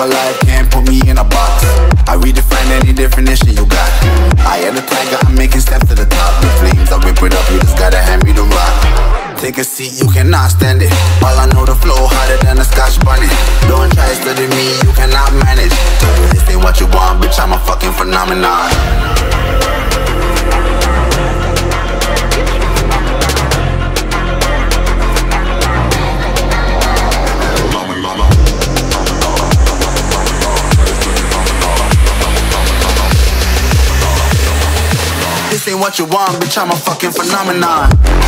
a life, can't put me in a box. I redefine any definition you got. I am the tiger, I'm making steps to the top. The flames, I whip it up, you just gotta hand me the rock. Take a seat, you cannot stand it. All I know, the flow harder than a Scotch bunny. Don't try studying me, you cannot manage. This ain't what you want, bitch, I'm a fucking phenomenon. This ain't what you want, bitch, I'm a fucking phenomenon.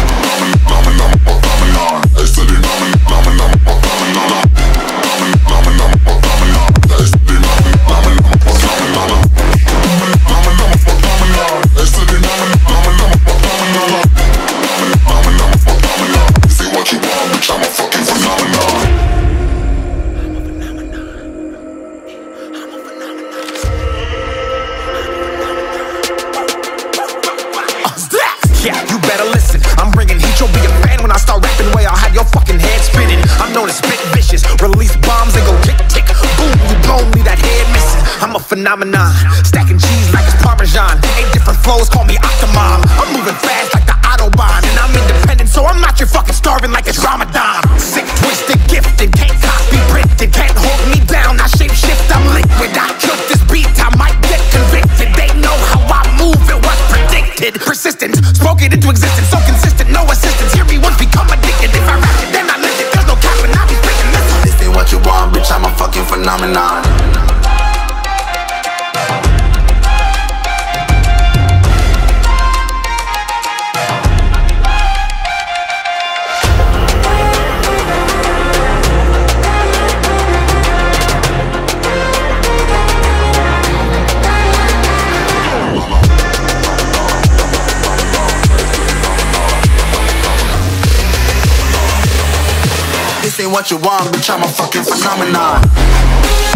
Yeah, you better listen. I'm bringing heat, you'll be a fan when I start rapping. Way I'll have your fucking head spinning. I'm known as spit vicious, release bombs and go tick tick. Boom, you blown me that head missing. I'm a phenomenon, stacking cheese like it's Parmesan. 8 different flows, call me Octomom. I'm moving fast like the Autobahn, and I'm independent, so I'm not your fucking starving like it's Ramadan. Sick, twisted, gifted, can't copy, printed, can't hold me down. I shape shift, I'm liquid. I killed this beat, I might get convicted. They know how I move, it was predicted. Persistent, spoke it into existence, so consistent, no assistance. Hear me once, become addicted. If I rap it, then I live it. There's no cap, and I be breaking this. This ain't what you want, bitch, I'm a fucking phenomenon. This ain't what you want, bitch, I'm a fucking phenomenon.